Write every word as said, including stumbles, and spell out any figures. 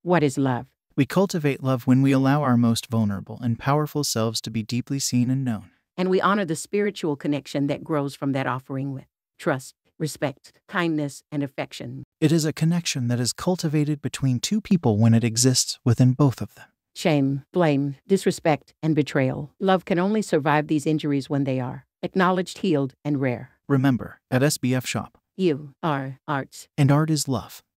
What is love? We cultivate love when we allow our most vulnerable and powerful selves to be deeply seen and known. And we honor the spiritual connection that grows from that offering with trust, respect, kindness, and affection. It is a connection that is cultivated between two people when it exists within both of them. Shame, blame, disrespect, and betrayal. Love can only survive these injuries when they are acknowledged, healed, and rare. Remember, at S B F Shop, You are arts. and art is love.